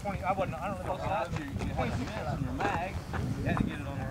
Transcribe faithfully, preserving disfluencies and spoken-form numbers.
twenty. I wasn't. I don't know. Well, you, you had a mess in your mag. You had to get it on the